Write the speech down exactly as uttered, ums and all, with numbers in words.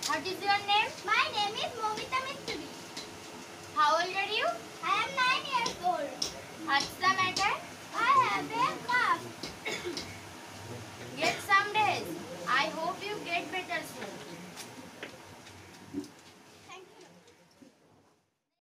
What is your name? My name is Momita Mistry. How old are you? I am nine years old.